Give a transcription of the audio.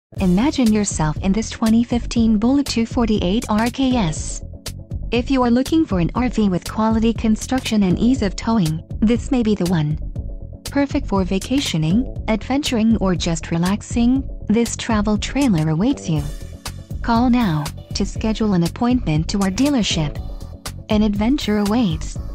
Imagine yourself in this 2015 Bullet 248 RKS. If you are looking for an RV with quality construction and ease of towing, this may be the one. Perfect for vacationing, adventuring, or just relaxing, this travel trailer awaits you. Call now to schedule an appointment to our dealership. An adventure awaits.